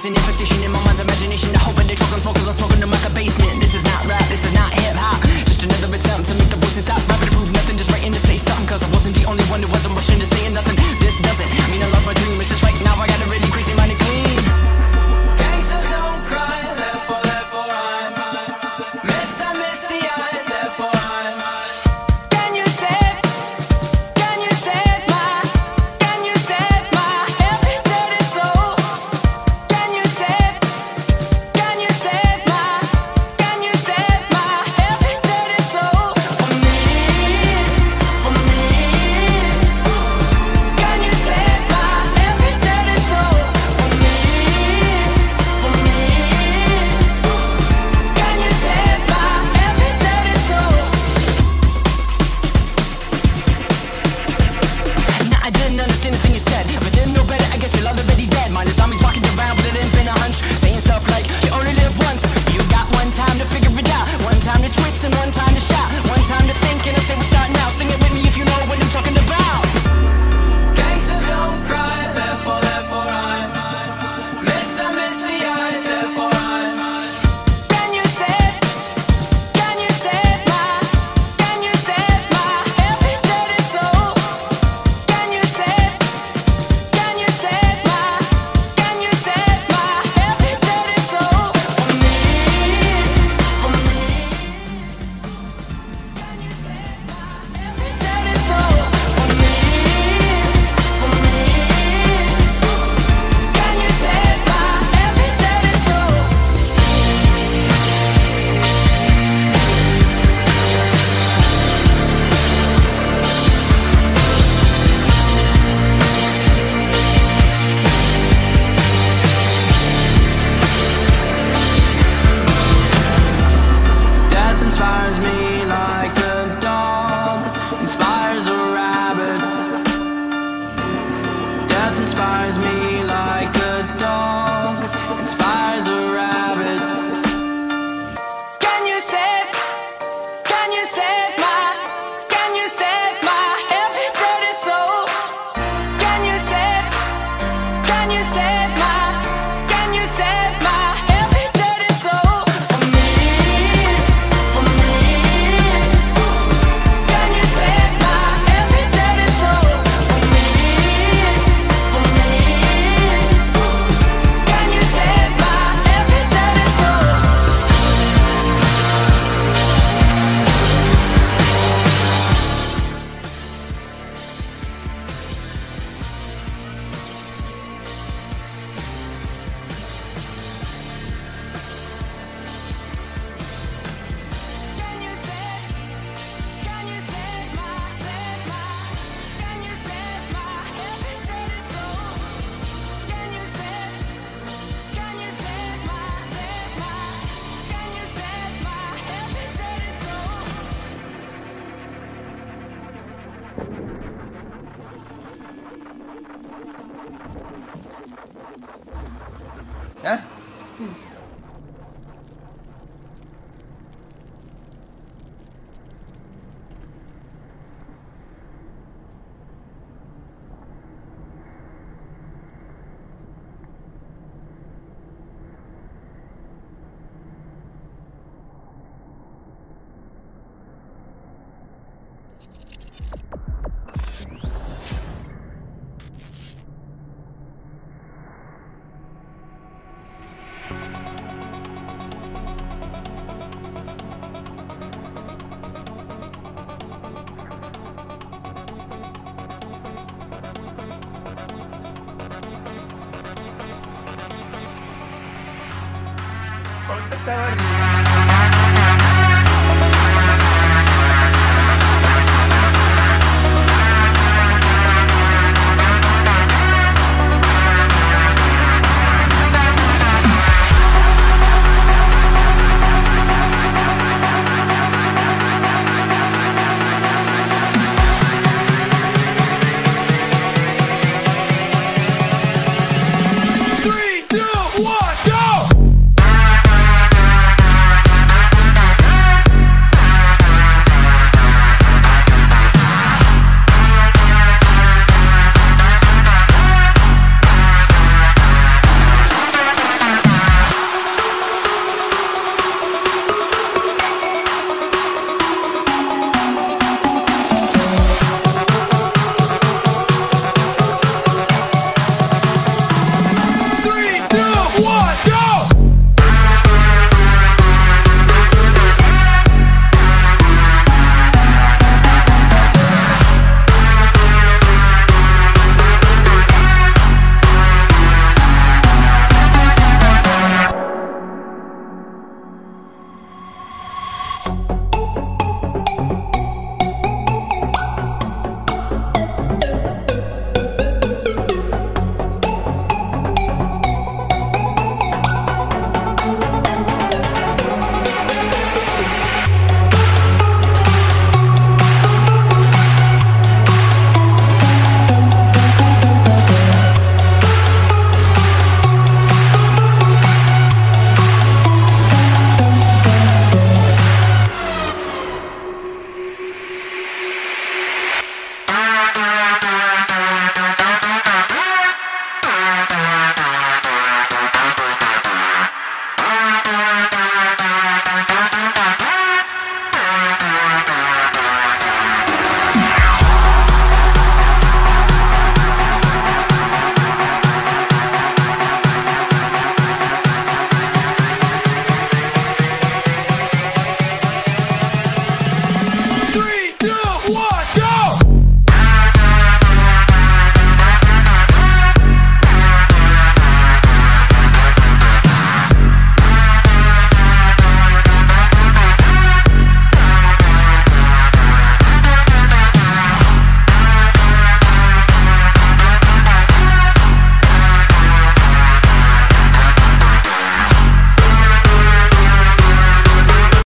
It's an infestation in my mind's imagination. I hope they choke on smoke 'cause I'm smoking them like a basement. This is not rap, this is not hip-hop. Just another attempt to make the voices stop rapping to prove nothing. Just writing to say something 'cause I wasn't the only one who wasn't rushing to saying nothing. This doesn't mean I lost my dream. It's just right now I got a really crazy mind to clean. Gangsters don't cry, therefore I'm Mr. Misty Eye, therefore I'm. Can you save my every dirty soul? Can you save my every dirty soul? For me. Can you save my every dirty soul? For me. Can you save my every dirty soul? Nah, I didn't understand the thing you said. If I didn't know better, I guess you're already dead. Mine is zombies walking around with it ain't been a hunch, saying stuff like you only live once. You got one time to figure it out, one time to twist and one time to shout, one time to think and I say we start now. Sing it with me if you know what I'm talking about. Gangsters don't cry, therefore I'm Mr. Misty Eye, therefore I'm. Can you save my every dirty soul? Can you save my every dirty soul? For me. Can you save my every dirty soul? For me. Can you save my every dirty soul? Death inspires me like a dog inspires a rabbit. Death inspires me like a dog inspires a rabbit. Can you save my every dirty soul? Can you save my every dirty soul? For me. Can you save my every dirty soul? For me. Can you save my every dirty soul? Can you save my every dirty soul? Can you save my every dirty soul? ¿Eh? Sí. ¿Cuánto estaba?